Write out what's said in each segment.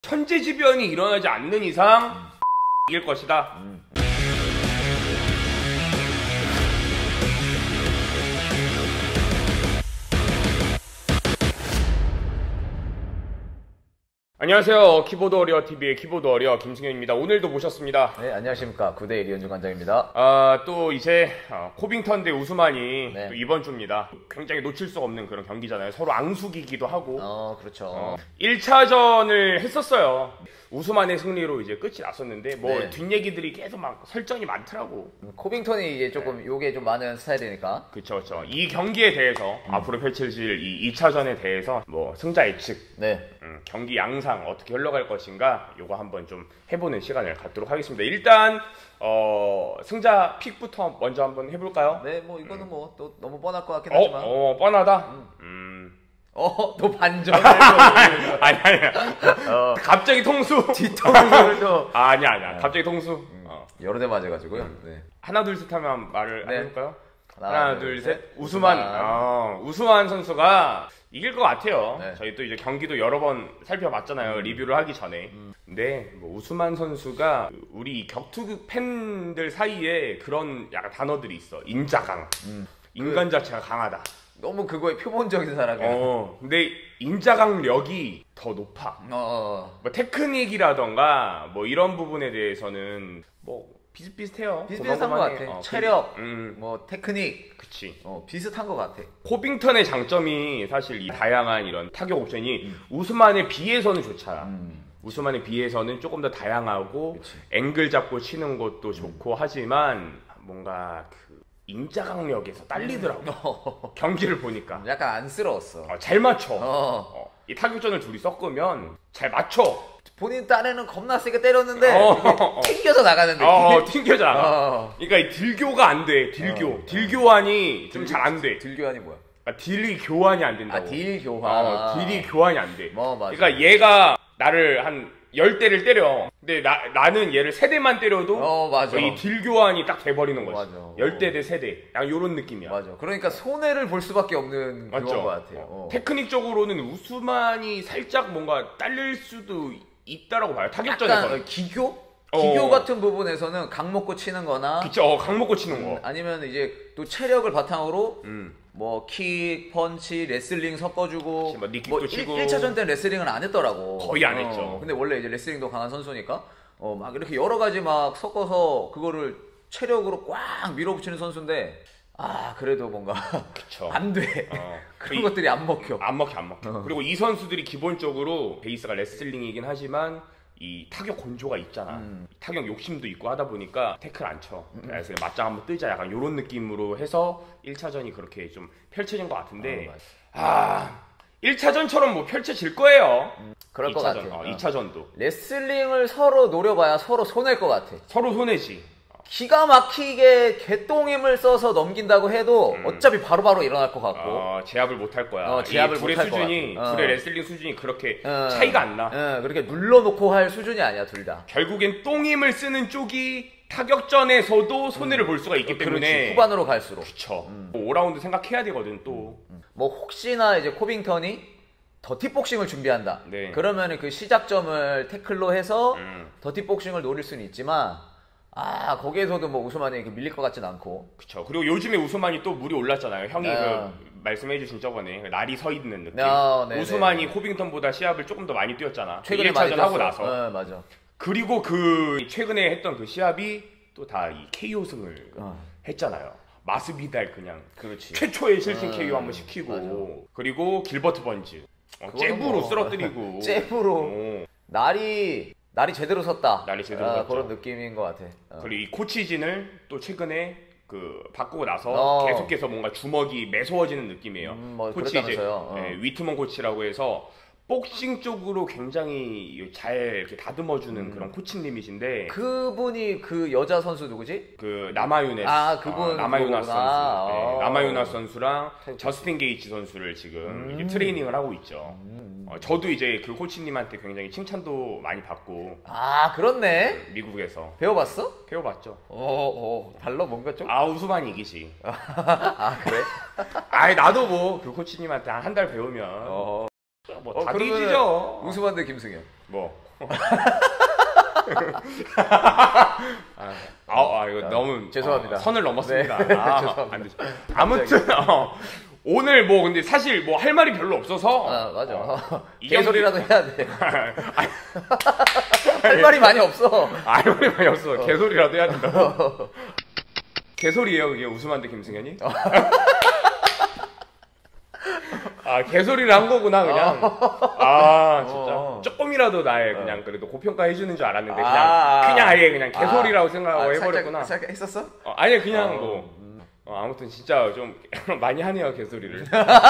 천재지변이 일어나지 않는 이상 이길 것이다. 안녕하세요. 키보드 워리어 TV의 키보드 워리어 김승현입니다. 오늘도 모셨습니다. 네, 안녕하십니까. 9대1 이현주 관장입니다. 또 이제 코빙턴 대 우스만이 네. 또 이번 주입니다. 굉장히 놓칠 수 없는 그런 경기잖아요. 서로 앙숙이기도 하고. 그렇죠. 1차전을 했었어요. 우스만의 승리로 이제 끝이 났었는데 뭐 네. 뒷얘기들이 계속 막 설전이 많더라고. 코빙턴이 이제 조금 요게 좀 많은 스타일이니까. 그쵸. 이 경기에 대해서 앞으로 펼쳐질 이 2차전에 대해서 뭐 승자 예측, 네. 경기 양상 어떻게 흘러갈 것인가 요거 한번 좀 해보는 시간을 갖도록 하겠습니다. 일단 승자 픽부터 먼저 한번 해볼까요? 네, 뭐 이거는 뭐 또 너무 뻔할 것 같긴 하지만. 뻔하다? 또 반전을. 아니야. 갑자기 통수. 뒤통수를 또. 아니야. 갑자기 통수. 여러 대 맞아가지고요. 네. 하나 둘 셋 하면 말을 네. 해볼까요? 하나, 둘, 셋. 우스만 선수가 이길 것 같아요. 네. 저희 또 이제 경기도 여러 번 살펴봤잖아요. 리뷰를 하기 전에. 근데 뭐 우스만 선수가 우리 격투 팬들 사이에 그런 약간 단어들이 있어. 인자강. 인간 자체가 강하다. 너무 그거에 표본적인 사람이야. 근데 인자강력이 더 높아. 어. 뭐 테크닉이라던가 뭐 이런 부분에 대해서는 뭐 비슷비슷해요. 비슷비슷한 것 같아. 체력, 뭐 테크닉. 그치. 비슷한 것 같아. 코빙턴의 장점이 사실 이 다양한 이런 타격 옵션이 우스만에 비해서는 좋잖아. 우스만에 비해서는 조금 더 다양하고 그치. 앵글 잡고 치는 것도 좋고 하지만 뭔가 그 인자강력에서 딸리더라고. 경기를 보니까 약간 안쓰러웠어. 잘 맞춰. 이 타격전을 둘이 섞으면 잘 맞춰. 본인 딴에는 겁나 세게 때렸는데 튕겨져 나가는 느낌. 튕겨져 나가. 그러니까 이 딜교가 안 돼. 딜교환이 좀 잘 안 돼. 딜교환이 뭐야? 그러니까 딜이 교환이 안 된다고. 딜 교환. 딜이 교환이 안 돼. 맞아. 그러니까 얘가 나를 한 10대를 때려. 근데 나는 얘를 3대만 때려도 맞아. 이 딜 교환이 딱 돼버리는 거지. 맞아. 10대 대 세대. 약간 요런 느낌이야. 맞아. 그러니까 손해를 볼 수밖에 없는 그런 것 같아요. 테크닉적으로는 우스만이 살짝 뭔가 딸릴 수도 있다라고 봐요. 타격전에서. 약간 기교 같은 부분에서는 각 먹고 치는 거나. 그쵸. 각 먹고 치는 거. 아니면 이제 또 체력을 바탕으로 뭐 킥, 펀치, 레슬링 섞어주고 뭐 니킥도 치고. 1차전 때는 레슬링은 안 했더라고. 거의 안 했죠. 근데 원래 이제 레슬링도 강한 선수니까 막 이렇게 여러 가지 막 섞어서 그거를 체력으로 꽉 밀어붙이는 선수인데 그래도 뭔가 그쵸. 안 돼. 그런 것들이 안 먹혀. 안 먹혀. 그리고 이 선수들이 기본적으로 베이스가 레슬링이긴 하지만 이 타격 건조가 있잖아. 타격 욕심도 있고 하다 보니까 태클 안 쳐. 그래서 맞짱 한번 뜨자 약간 요런 느낌으로 해서 1차전이 그렇게 좀 펼쳐진 것 같은데 1차전처럼 뭐 펼쳐질 거예요. 그럴 것 같아. 2차전도. 레슬링을 서로 노려봐야 서로 손해일 것 같아. 서로 손해지. 기가 막히게 개똥힘을 써서 넘긴다고 해도 어차피 바로바로 일어날 것 같고 제압을 못 할 거야. 제압을 둘의 못할 것 수준이 같아. 둘의 레슬링 수준이 그렇게 차이가 안 나. 그렇게 눌러놓고 할 수준이 아니야 둘 다. 결국엔 똥힘을 쓰는 쪽이 타격전에서도 손해를 볼 수가 있기 때문에 그렇지. 후반으로 갈수록. 그쵸. 5라운드 생각해야 되거든 또. 뭐 혹시나 이제 코빙턴이 더티복싱을 준비한다. 네. 그러면은 그 시작점을 태클로 해서 더티복싱을 노릴 수는 있지만 거기에서도 뭐 우스만이 밀릴 것 같진 않고. 그쵸. 그리고 요즘에 우스만이 또 물이 올랐잖아요. 형이 말씀해주신 저번에 날이 서 있는 느낌. 우스만이 코빙턴보다 시합을 조금 더 많이 뛰었잖아. 최근에 1차전 하고 나서. 맞아. 그리고 그 최근에 했던 그 시합이 또 다 이 KO승을 했잖아요. 마스비달 그냥 그렇지. 최초의 실신 KO 한번 시키고 맞아. 그리고 길버트 번즈 잽으로 쓰러뜨리고 잽으로 날이 제대로 섰다. 날이 제대로 섰죠. 그런 느낌인 것 같아. 그리고 이 코치진을 또 최근에 그 바꾸고 나서 계속해서 뭔가 주먹이 매서워지는 느낌이에요. 코치진 위트먼 코치라고 해서 복싱 쪽으로 굉장히 잘 이렇게 다듬어주는 그런 코치님이신데 그분이 그 여자 선수 누구지? 그 나마유네스 그분 나마유나스 선수 나마유나스 선수랑 태국. 저스틴 게이츠 선수를 지금 이제 트레이닝을 하고 있죠. 저도 이제 그 코치님한테 굉장히 칭찬도 많이 받고 그렇네. 미국에서 배워봤어? 배워봤죠. 달러 뭔가 좀? 우스만이 이기지. 그래? 나도 뭐 그 코치님한테 한 달 배우면 뭐 다 이기죠. 우스만 대 김승현. 뭐 이거 너무 죄송합니다. 선을 넘었습니다. 네. 죄송합니다. 안 되죠. 아무튼 오늘 뭐 근데 사실 뭐 할 말이 별로 없어서 맞아. 이 개소리라도 해야 돼. 할 말이 많이 없어. 할 말이 많이 없어. 개소리라도 해야 된다고. 개소리예요 그게 우스만데 김승현이? 개소리를 한 거구나 그냥. 진짜 조금이라도 나의 그냥 그래도 고평가 해주는 줄 알았는데 그냥 아예 그냥 개소리라고 생각하고 해버렸구나. 살짝 했었어? 아니 그냥 아무튼 진짜 좀 많이 하네요 개소리를.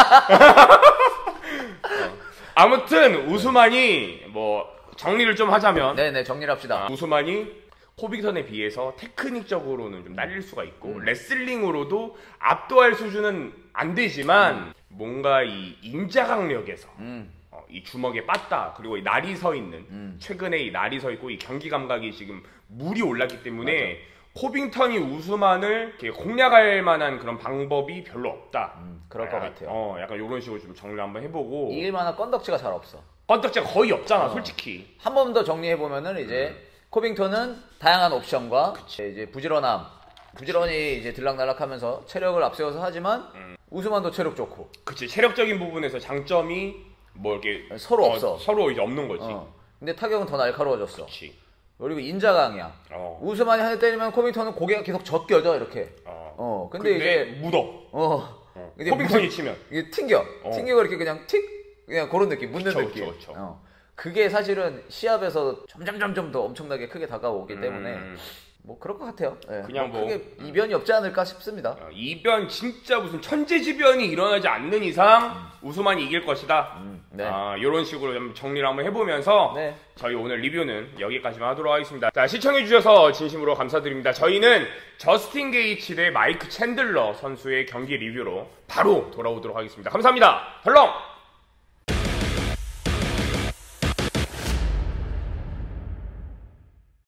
아무튼 우스만이 뭐 정리를 좀 하자면 네네 정리를 합시다. 우스만이 코빙턴에 비해서 테크닉적으로는 좀 딸릴 수가 있고 레슬링으로도 압도할 수준은 안 되지만 뭔가 이 인자강력에서 이 주먹에 빠따 그리고 이 날이 서 있는 최근에 이 날이 서 있고 이 경기 감각이 지금 물이 올랐기 때문에 코빙턴이 우스만을 이렇게 공략할 만한 그런 방법이 별로 없다. 그럴 것 같아요. 약간 이런 식으로 좀 정리를 한번 해보고 이길 만한 건덕지가 잘 없어. 건덕지가 거의 없잖아 솔직히. 한 번 더 정리해보면은 이제 코빙턴은 다양한 옵션과 이제 부지런히 이제 들락날락하면서 체력을 앞세워서 하지만 우스만도 체력 좋고. 그치 체력적인 부분에서 장점이 뭐 이렇게 서로 없어. 서로 이제 없는 거지. 근데 타격은 더 날카로워졌어. 그치. 그리고 인자강이야. 우스만이 한 대 때리면 코빙턴은 고개가 계속 젖겨져 이렇게. 근데 이제 묻어. 근데 코빙턴이 치면 이게 튕겨 이렇게 그냥 그냥 그런 느낌, 묻는 느낌. 그쵸. 그게 사실은 시합에서 점점 더 엄청나게 크게 다가오기 때문에 뭐 그럴 것 같아요. 네. 그냥 뭐 크게 이변이 없지 않을까 싶습니다. 이변 진짜 무슨 천재지변이 일어나지 않는 이상 우스만이 이길 것이다. 네. 이런 식으로 좀 정리를 한번 해보면서 네. 저희 오늘 리뷰는 여기까지만 하도록 하겠습니다. 자, 시청해주셔서 진심으로 감사드립니다. 저희는 저스틴 게이츠 대 마이크 챈들러 선수의 경기 리뷰로 바로 돌아오도록 하겠습니다. 감사합니다. 헐렁!